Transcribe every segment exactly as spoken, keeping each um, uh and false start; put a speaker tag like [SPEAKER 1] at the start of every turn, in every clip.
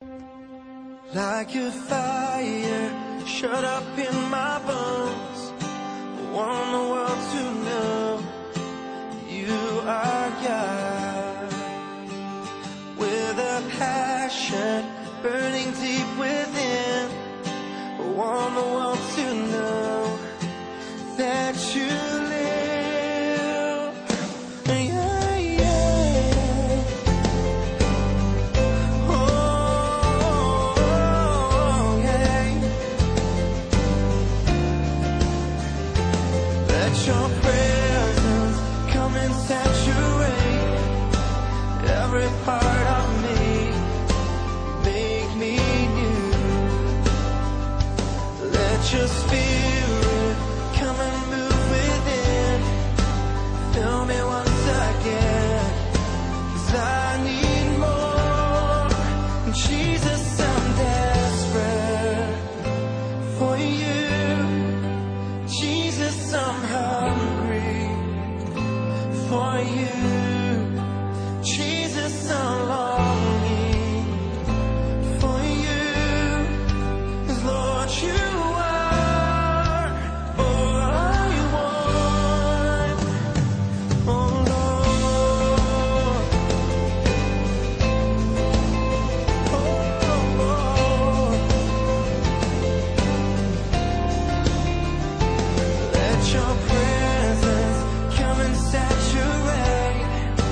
[SPEAKER 1] Like a fire shut up in my bones, I want the world to know you are God. With a passion burning deep within, I want the world to know that you live. Yeah, yeah. Oh, yeah. Let your presence come and saturate every part of me. Make me new. Let your spirit come and move within. Fill me once again, 'cause I need more. Jesus, I'm desperate for you. Jesus, I'm hungry for you. Jesus, I'm longing for you. 'Cause Lord, you are all I want. Oh Lord, oh Lord. Let your presence come and saturate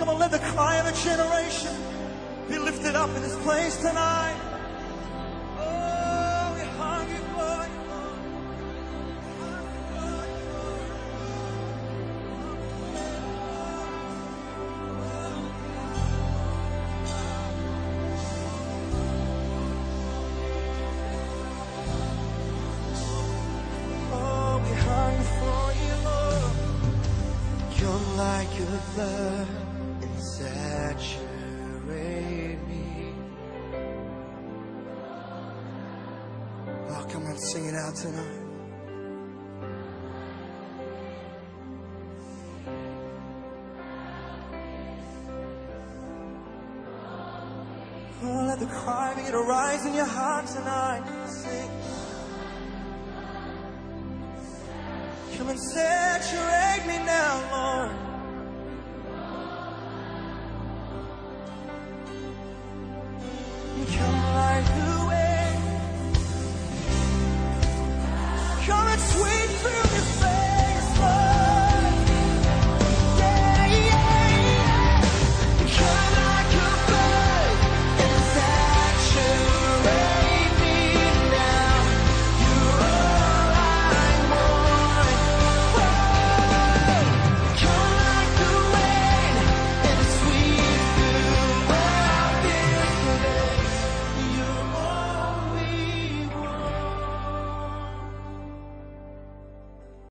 [SPEAKER 1] Come on, let the cry of a generation be lifted up in this place tonight. Oh, we're hungry for you, Lord. Oh, we're hungry for you, Lord. Come like a flood and saturate me. Oh, come on, sing it out tonight. Oh, let the cry begin to rise in your heart tonight. Sing. Come and saturate me now, Lord. Come like the wind. Come and sweep through this